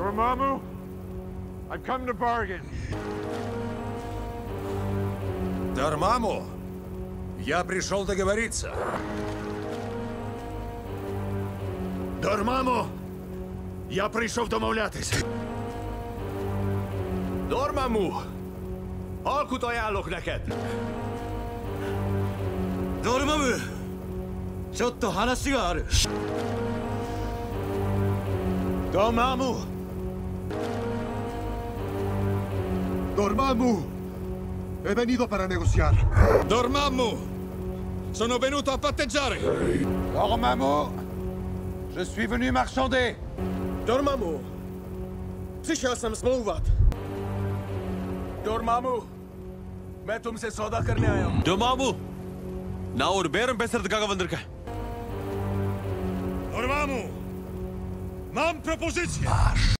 Dormammu, I've come to bargain. Dormammu, я пришел договориться. Dormammu, я прийшов домовлятись. Dormammu, alkut ajánlok neked. Dormammu, ちょっと話がある。 Dormammu! Dormammu! He venido para negociar. Dormammu, sono venuto a patteggiare. Dormammu, je suis venu marchander. Dormammu, přišel jsem smlouvat. Dormammu, मैं तुमसे सौदा करने आया हूँ. Dormammu, நான் ஒரு பேரம் பேசுறதுக்காக வந்திருக்கேன். Dormammu, mam propozycję.